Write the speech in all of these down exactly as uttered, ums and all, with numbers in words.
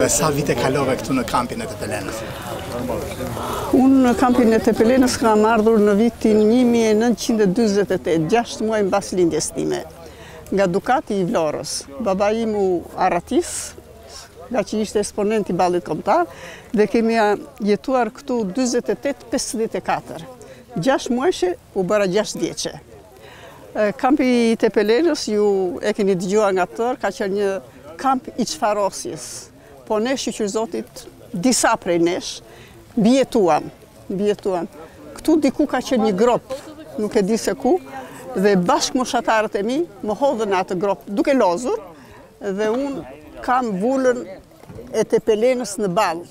Sa vite kalove këtu në kampin e Tepelenës? Unë në kampin e Tepelenës kam ardhur në vitin një mijë e nëntëqind e dyzet e tetë, gjashtë muaj mbas lindjes time, nga Dukati i Vlorës. Baba im u arratis, nga që ishte eksponent i ballit kombëtar, dhe kemi jetuar këtu dyzet e tetë pesëdhjetë e katër. gjashtë muajshe u bëra gjashtë vjeçe. Kampi i Tepelenës, ju e keni dëgjuar nga tërë, ka qenë një kamp i çfarosjes. Po ne, shqyqyr Zotit, disa prej nesh, bjetuam, bjetuam. Këtu diku ka qenë një grop, nuk e di se ku, dhe bashkë moshatarët e mi më hodhën atë grop, duke lozur, dhe unë kam vullën e Tepelenës në balë.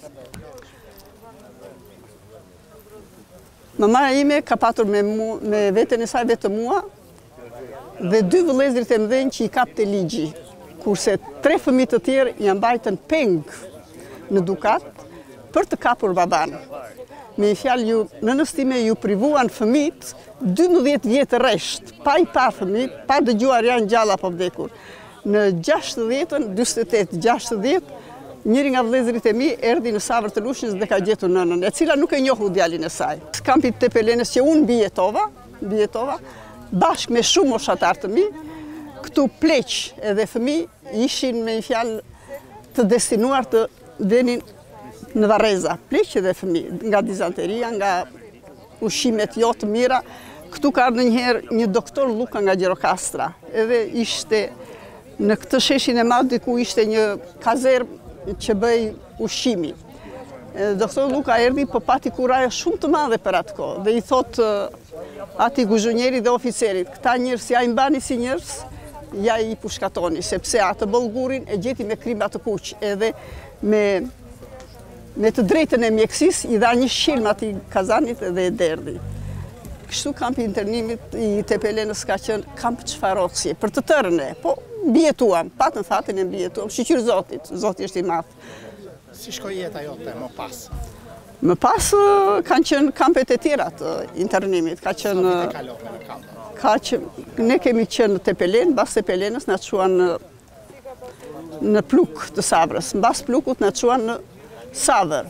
Mama ime ka patur me, mu, me veten e saj vetë mua, dhe dy vëllezërit e mëdhenj që i kapte ligji, kurse tre fëmijë të tjerë janë mbajtën peng në Dukat për të kapur baban. Me i fjalë, ju, nënës time ju privuan fëmijët dymbëdhjetë vjetë rresht, pa i pa fëmijët, pa dëgjuar janë gjalla apo vdekur. Në gjashtëdhjetën, dyzet e tetë, gjashtëdhjetë, njëri nga vëllezërit e mi erdhi në Savër të Lushnjës dhe ka gjetur nënën, e cila nuk e njohu djalin e saj. Kampi i Tepelenës që unë bijetova, bijetova, bashkë me shumë moshatar të mi, këtu pleq edhe fëmijë ishin me një fjalë të destinuar të venin në Varreza. Pleq edhe fëmijë, nga dizanteria, nga ushimet jo të mira. Këtu ka ardhur njëherë një doktor Luka nga Gjirokastra, edhe ishte në këtë sheshin e madh ku ishte një kazermë që bëj ushqimi. Doktor Luka erdhi, po pati kuraje shumë të madhe për atë kohë dhe i thotë ati guzhunjeri dhe oficerit, këta njërës ja i mbani si njërës, ja i pushkatoni, sepse atë bollgurin e gjeti me krima të kuq, edhe me, me të drejtën e mjekësis i dha një shilm ati kazanit dhe e derdi. Kështu kampi internimit i Tepelenës ka qenë kamp çfarosje, për të tërën e, po bjetuam, patën thatën e bjetuam, shqyqyr Zotit, Zoti është i madh. Si shkoi jeta jote më pas? Më pas kanë qenë kampet e tjera të internimit. Ka qenë, Sa vite kalove në kamp? Ka qenë, ne kemi qenë në Tepelenë, mbas Tepelenës na çuan në, në pluk të Savrës, mbas plukut na çuan në Savër.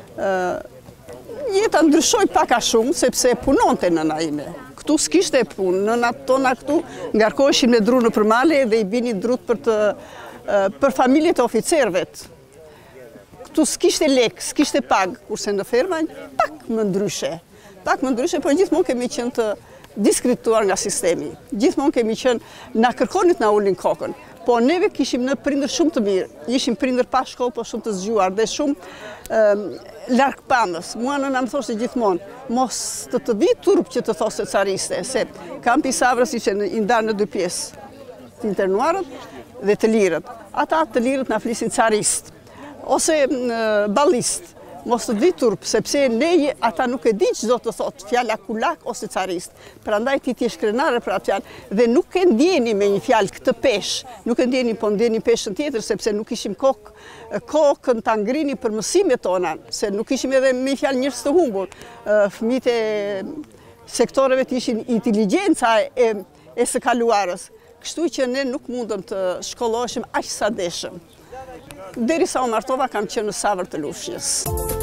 Jeta ndryshoi pak a shumë, sepse punonte nëna ime. Këtu s'kishte punë, nënat tona këtu ngarkoheshin me dru në përmale dhe i binin drut për, të, për familjet e oficerëve. Këtu s'kishte lek, s'kishte pag, kurse në ferma pak më ndryshe. Pak më ndryshe, por gjithmonë kemi qenë të diskrituar nga sistemi. Gjithmonë kemi qenë, na kërkonit na ulin kokën. Po neve kishim në prindër shumë të mirë, ishim prindër pa shkollë, po shumë të zgjuar dhe shumë um, larg pamës. Mua nëna më thoshte gjithmonë, mos të të vi turp që të thoshte cariste, se kampi i Savrës ishte i ndarë në dy pjesë, të internuarët dhe të lirët. Ata të lirët na flisin carist, ose uh, ballist. Mos të vi turp, sepse ne ata nuk e din çdo të thotë fjala kulak ose carist. Prandaj ti ti je shkrenare për atë fjalë dhe nuk e ndjeni me një fjalë këtë peshë, nuk e ndjeni, po ndjeni peshën tjetër, sepse nuk kishim kokë, kokën ta ngrini për mësimet tona, se nuk kishim edhe me një fjalë njerëz të humbur. Fëmijët e sektoreve të ishin inteligjenca e, e së kaluarës, kështu që ne nuk mundëm të shkolloheshim aq sa deshëm. Derisa u martova kam qenë në Savër të Lushnjës.